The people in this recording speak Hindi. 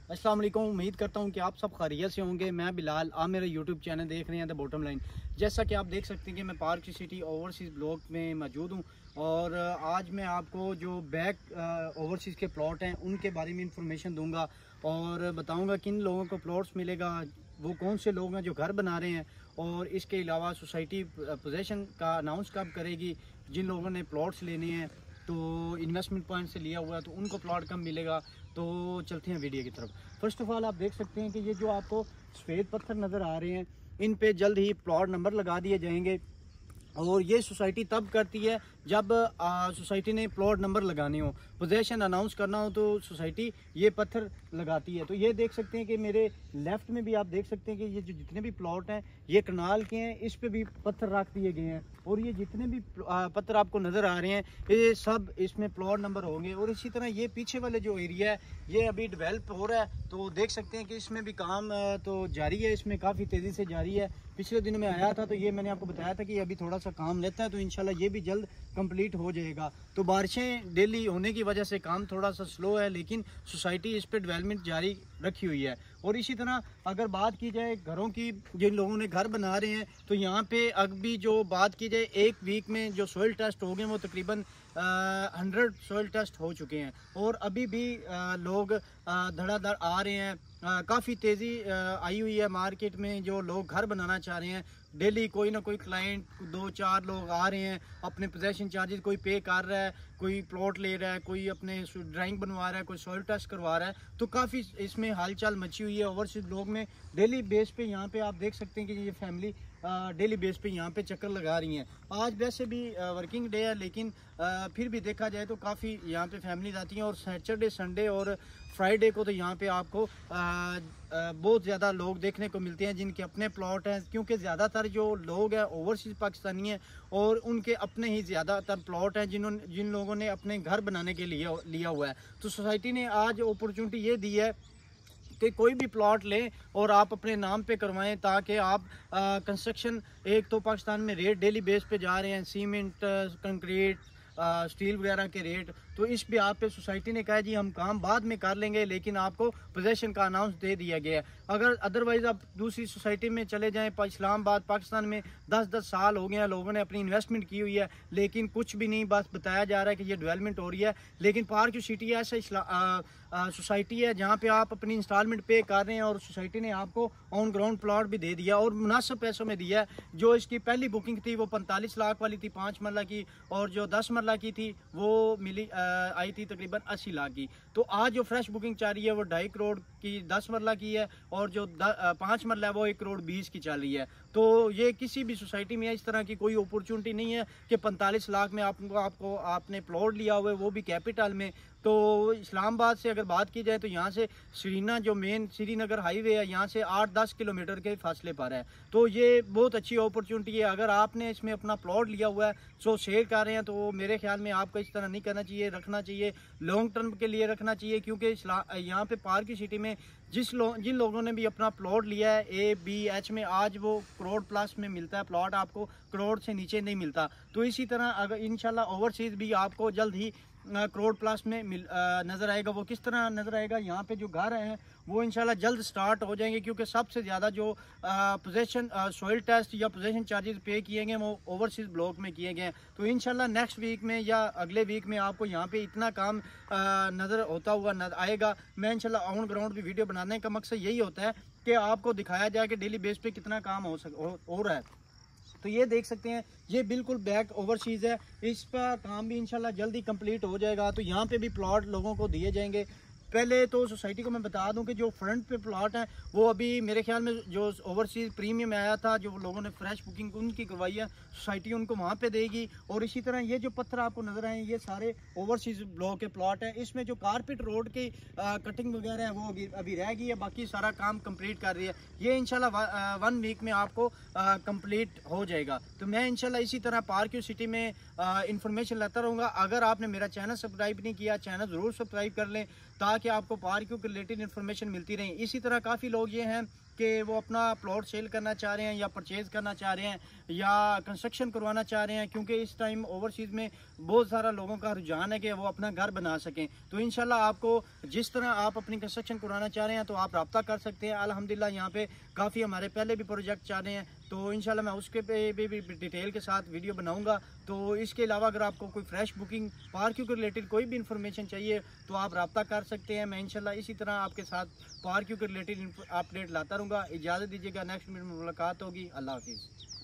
अस्सलाम वालेकुम। उम्मीद करता हूँ कि आप सब खैरियत से होंगे। मैं बिलाल, आप मेरा यूट्यूब चैनल देख रहे हैं द बॉटम लाइन। जैसा कि आप देख सकते हैं कि मैं पार्क सिटी ओवरसीज़ ब्लॉक में मौजूद हूँ और आज मैं आपको जो बैक ओवरसीज़ के प्लॉट हैं उनके बारे में इंफॉर्मेशन दूंगा और बताऊंगा किन लोगों को प्लॉट्स मिलेगा, वो कौन से लोग हैं जो घर बना रहे हैं, और इसके अलावा सोसाइटी पोजेशन का अनाउंस कब करेगी। जिन लोगों ने प्लॉट्स लेने हैं तो इन्वेस्टमेंट पॉइंट से लिया हुआ है तो उनको प्लॉट कब मिलेगा। तो चलते हैं वीडियो की तरफ। फर्स्ट ऑफ ऑल आप देख सकते हैं कि ये जो आपको सफ़ेद पत्थर नज़र आ रहे हैं इन पे जल्द ही प्लॉट नंबर लगा दिए जाएंगे और ये सोसाइटी तब करती है जब सोसाइटी ने प्लॉट नंबर लगाने हो, पोजेशन अनाउंस करना हो, तो सोसाइटी ये पत्थर लगाती है। तो ये देख सकते हैं कि मेरे लेफ़्ट में भी आप देख सकते हैं कि ये जो जितने भी प्लॉट हैं ये कनाल के हैं, इस पे भी पत्थर रख दिए गए हैं और ये जितने भी पत्थर आपको नज़र आ रहे हैं ये सब इसमें प्लॉट नंबर होंगे। और इसी तरह ये पीछे वाले जो एरिया है ये अभी डेवलप हो रहा है, तो देख सकते हैं कि इसमें भी काम तो जारी है, इसमें काफ़ी तेज़ी से जारी है। पिछले दिनों में आया था तो ये मैंने आपको बताया था कि अभी थोड़ा सा काम लेता है तो इंशाल्लाह ये भी जल्द कंप्लीट हो जाएगा। तो बारिशें डेली होने की वजह से काम थोड़ा सा स्लो है, लेकिन सोसाइटी इस पर डेवलपमेंट जारी रखी हुई है। और इसी तरह अगर बात की जाए घरों की, जिन लोगों ने घर बना रहे हैं तो यहाँ पे अभी जो बात की जाए एक वीक में जो सोइल टेस्ट हो गए वो तकरीबन 100 सोइल टेस्ट हो चुके हैं और अभी भी लोग धड़ाधड़ आ रहे हैं। काफ़ी तेज़ी आई हुई है मार्केट में, जो लोग घर बनाना चाह रहे हैं। डेली कोई ना कोई क्लाइंट 2-4 लोग आ रहे हैं, अपने पोजेशन चार्जेस कोई पे कर रहा है, कोई प्लॉट ले रहा है, कोई अपने ड्राइंग बनवा रहा है, कोई सॉइल टेस्ट करवा रहा है। तो काफ़ी इसमें हालचाल मची हुई है ओवरसीज लोग में। डेली बेस पे यहाँ पे आप देख सकते हैं कि ये फैमिली डेली बेस पे यहाँ पे चक्कर लगा रही हैं। आज वैसे भी वर्किंग डे है, लेकिन फिर भी देखा जाए तो काफ़ी यहाँ पे फैमिलीज आती हैं और सैटरडे संडे और फ्राइडे को तो यहाँ पे आपको बहुत ज़्यादा लोग देखने को मिलते हैं जिनके अपने प्लॉट हैं, क्योंकि ज़्यादातर जो लोग हैं ओवरसीज़ पाकिस्तानी हैं और उनके अपने ही ज़्यादातर प्लॉट हैं जिन लोगों ने अपने घर बनाने के लिए लिया हुआ है। तो सोसाइटी ने आज अपॉर्चुनिटी ये दी है कि कोई भी प्लॉट लें और आप अपने नाम पे करवाएं, ताकि आप कंस्ट्रक्शन, एक तो पाकिस्तान में रेट डेली बेस पे जा रहे हैं, सीमेंट, कंक्रीट, स्टील वगैरह के रेट, तो इस पे आप पे सोसाइटी ने कहा जी हम काम बाद में कर लेंगे, लेकिन आपको पोजेशन का अनाउंस दे दिया गया है। अगर अदरवाइज आप दूसरी सोसाइटी में चले जाएं, इस्लामाबाद पाकिस्तान में 10-10 साल हो गए हैं, लोगों ने अपनी इन्वेस्टमेंट की हुई है लेकिन कुछ भी नहीं, बस बताया जा रहा है कि ये डेवलपमेंट हो रही है। लेकिन पार्क सिटी ऐसा सोसाइटी है जहाँ पे आप अपनी इंस्टॉलमेंट पे कर रहे हैं और सोसाइटी ने आपको ऑन ग्राउंड प्लॉट भी दे दिया और मुनासिब पैसों में दिया है। जो इसकी पहली बुकिंग थी वो 45 लाख वाली थी 5 मरला की, और जो 10 मरला की थी वो मिली आई थी तकरीबन 80 लाख की। तो आज जो फ्रेश बुकिंग चल रही है वो 2.5 करोड़ की 10 मरला की है और जो 5 मरला है वो 1 करोड़ 20 की चल रही है। तो ये किसी भी सोसाइटी में इस तरह की कोई अपॉर्चुनिटी नहीं है कि 45 लाख में आपको आपने प्लॉट लिया हुआ है, वो भी कैपिटल में। तो इस्लामाबाद से अगर बात की जाए तो यहाँ से श्रीना जो मेन श्रीनगर हाईवे है यहाँ से 8-10 किलोमीटर के फासले पर है। तो ये बहुत अच्छी अपॉर्चुनिटी है। अगर आपने इसमें अपना प्लॉट लिया हुआ है सो शेयर कर रहे हैं तो मेरे ख्याल में आपको इस तरह नहीं करना चाहिए, रखना चाहिए लॉन्ग टर्म के लिए रखना चाहिए, क्योंकि यहाँ पे पार्क सिटी में जिन लोगों ने भी अपना प्लॉट लिया है ABH में, आज वो करोड़ प्लस में मिलता है प्लॉट, आपको करोड़ से नीचे नहीं मिलता। तो इसी तरह अगर इंशाल्लाह ओवरसीज भी आपको जल्द ही करोड़ प्लस में नज़र आएगा। वो किस तरह नज़र आएगा, यहाँ पे जो घर हैं वो इंशाल्लाह जल्द स्टार्ट हो जाएंगे, क्योंकि सबसे ज़्यादा जो पोजेशन सॉइल टेस्ट या पोजेशन चार्जेस पे किए गए वो ओवरसीज ब्लॉक में किए गए हैं। तो इंशाल्लाह नेक्स्ट वीक में या अगले वीक में आपको यहाँ पे इतना काम नज़र होता हुआ आएगा। मैं इंशाल्लाह ऑन ग्राउंड भी वीडियो बनाने का मकसद यही होता है कि आपको दिखाया जाए कि डेली बेस पे कितना काम हो रहा है। तो ये देख सकते हैं ये बिल्कुल बैक ओवरसीज है, इस पर काम भी इंशाल्लाह जल्दी कंप्लीट हो जाएगा। तो यहाँ पे भी प्लॉट लोगों को दिए जाएंगे। पहले तो सोसाइटी को मैं बता दूं कि जो फ्रंट पे प्लॉट है वो अभी मेरे ख्याल में जो ओवरसीज प्रीमियम आया था, जो लोगों ने फ्रेश बुकिंग उनकी करवाई है, सोसाइटी उनको वहाँ पे देगी। और इसी तरह ये जो पत्थर आपको नजर आए ये सारे ओवरसीज ब्लॉक के प्लॉट है। इसमें जो कारपेट रोड की कटिंग वगैरह है वो अभी रह गई है, बाकी सारा काम कंप्लीट कर रही है। ये इंशाल्लाह 1 वीक में आपको कंप्लीट हो जाएगा। तो मैं इंशाल्लाह इसी तरह पार्क सिटी में इन्फॉर्मेशन लाता रहूँगा। अगर आपने मेरा चैनल सब्सक्राइब नहीं किया, चैनल ज़रूर सब्सक्राइब कर लें ताकि आपको पार्किंग के रिलेटेड इन्फॉर्मेशन मिलती रहे। इसी तरह काफ़ी लोग ये हैं कि वो अपना प्लॉट सेल करना चाह रहे हैं या परचेज़ करना चाह रहे हैं या कंस्ट्रक्शन करवाना चाह रहे हैं, क्योंकि इस टाइम ओवरसीज़ में बहुत सारा लोगों का रुझान है कि वो अपना घर बना सकें। तो इंशाल्लाह आपको जिस तरह आप अपनी कंस्ट्रक्शन करवाना चाह रहे हैं तो आप रब्ता कर सकते हैं। अल्हम्दुलिल्लाह यहाँ पे काफ़ी हमारे पहले भी प्रोजेक्ट चाह रहे हैं, तो इंशाल्लाह मैं उसके पे भी डिटेल के साथ वीडियो बनाऊंगा। तो इसके अलावा अगर आपको कोई फ्रेश बुकिंग पार्किंग के रिलेटेड कोई भी इन्फॉर्मेशन चाहिए तो आप रब्ता कर सकते हैं। मैं इंशाल्लाह इसी तरह आपके साथ पार्किंग के रिलेटेड अपडेट लाता रहूँगा। इजाज़त दीजिएगा, नेक्स्ट वीडियो में मुलाकात होगी। अल्लाह हाफिज़।